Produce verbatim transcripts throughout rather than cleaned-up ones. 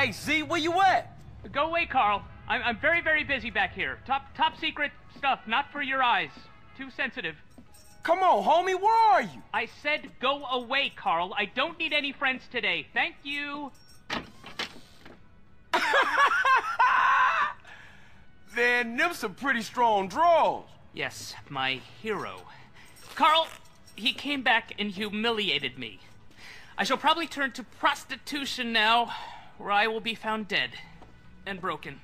Hey, Z, where you at? Go away, Carl. I'm, I'm very, very busy back here. Top, top secret stuff, not for your eyes. Too sensitive. Come on, homie, where are you? I said go away, Carl. I don't need any friends today. Thank you. Then them some pretty strong draws. Yes, my hero. Carl, he came back and humiliated me. I shall probably turn to prostitution now, where I will be found dead and broken.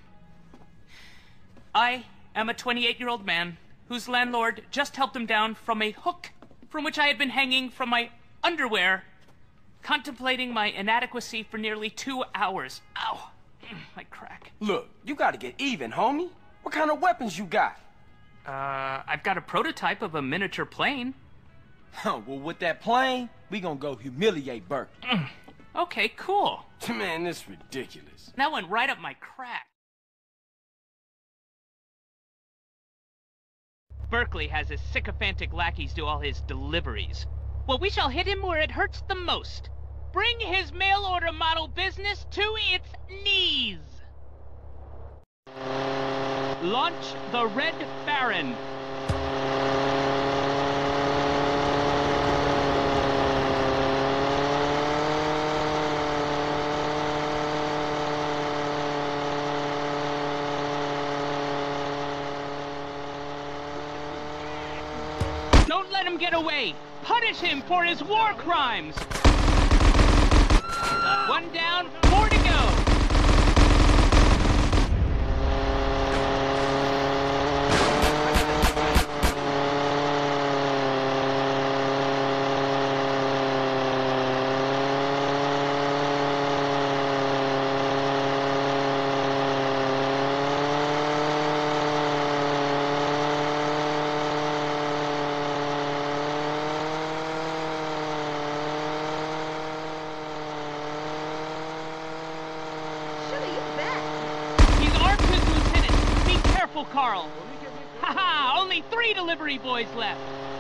I am a twenty-eight-year-old man whose landlord just helped him down from a hook from which I had been hanging from my underwear, contemplating my inadequacy for nearly two hours. Ow, my crack. Look, you gotta get even, homie. What kind of weapons you got? Uh, I've got a prototype of a miniature plane. Huh, well, with that plane, we gonna go humiliate Burke. Mm. Okay, cool. Man, this is ridiculous. That went right up my crack. Berkeley has his sycophantic lackeys do all his deliveries. Well, we shall hit him where it hurts the most. Bring his mail-order model business to its knees. Launch the Red Baron. Don't let him get away! Punish him for his war crimes! One down, four to go! Carl. Haha, only three delivery boys left.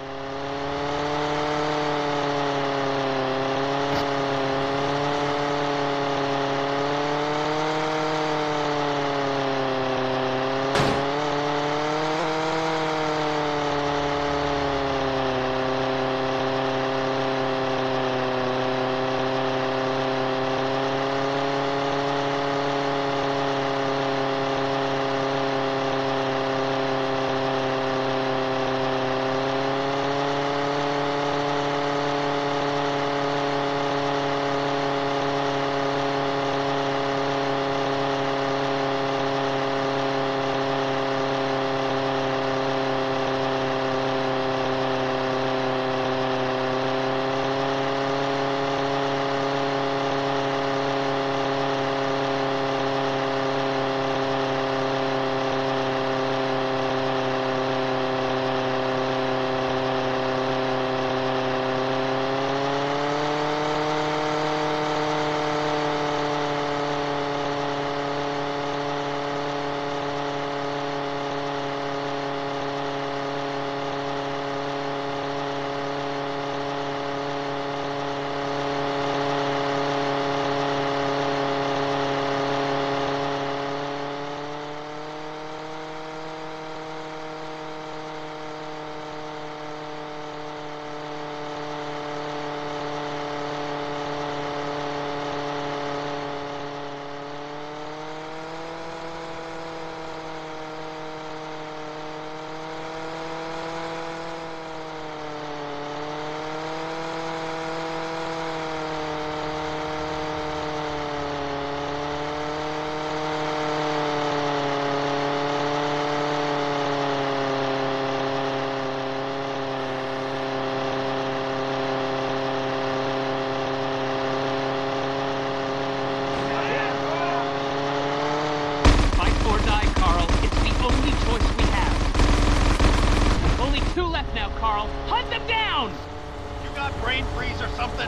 brain freeze or something?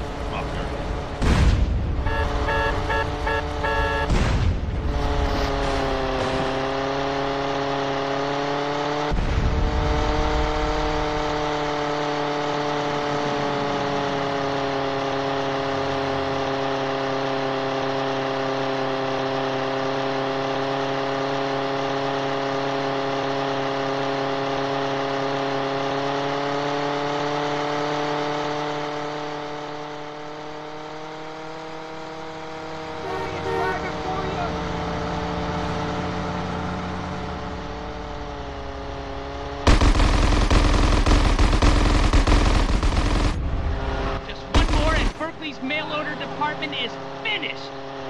is finished!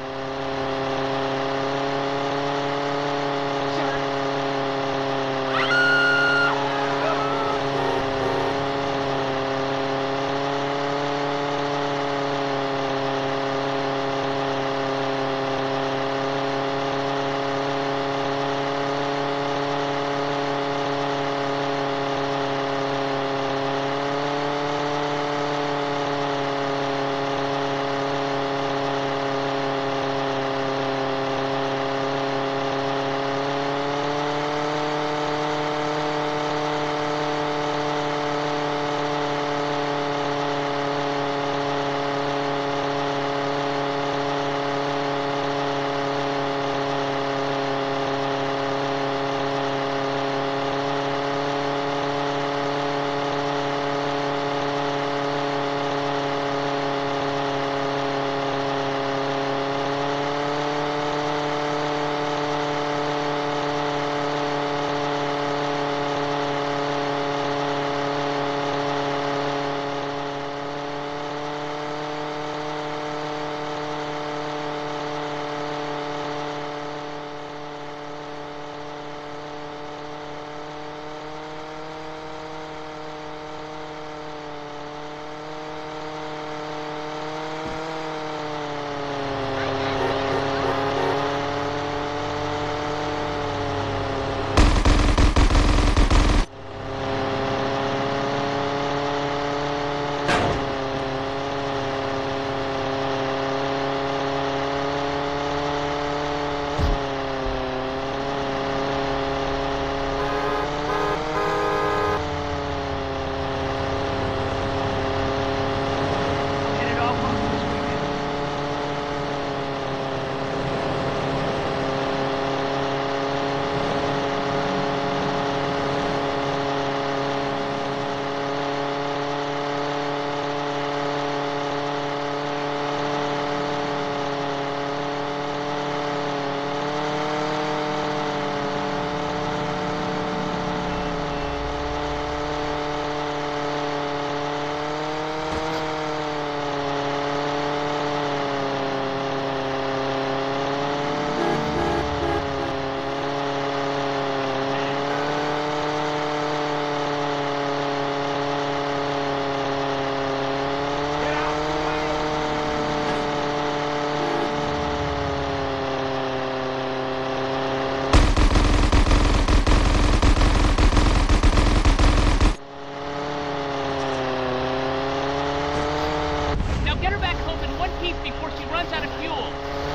Before she runs out of fuel.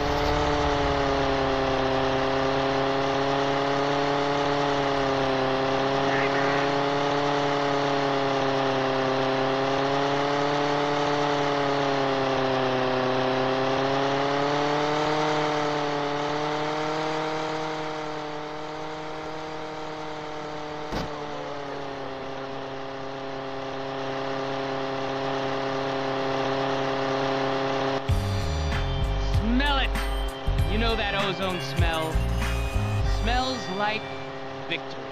Smell it! You know that ozone smell. Smells like victory.